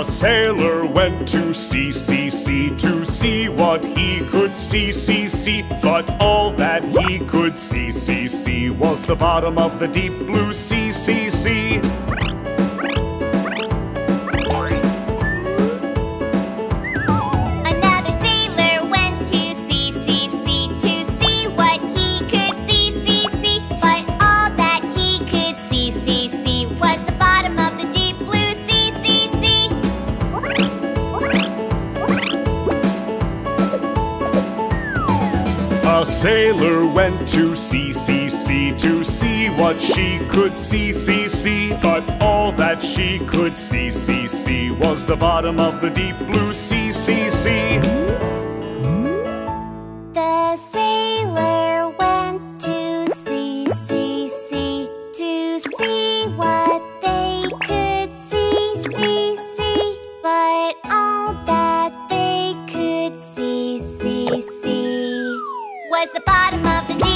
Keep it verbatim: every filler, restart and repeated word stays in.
sailor went to sea, sea, sea, to see what he could see, see, see. But all that he could see, see, see, was the bottom of the deep blue sea, sea, sea. Another sailor went to sea, sea, sea, to see what he could see, see, see. But all that he could see, see, see, was the bottom of the deep blue sea, sea, sea. A sailor went to sea, sea, sea, to see what she could see, see, see. But all that she could see, see, see, was the bottom of the deep blue sea, sea, sea. The sailor went to sea, sea, sea, to see what they could see, see, see. But all that they could see, see, see, was the bottom of the deep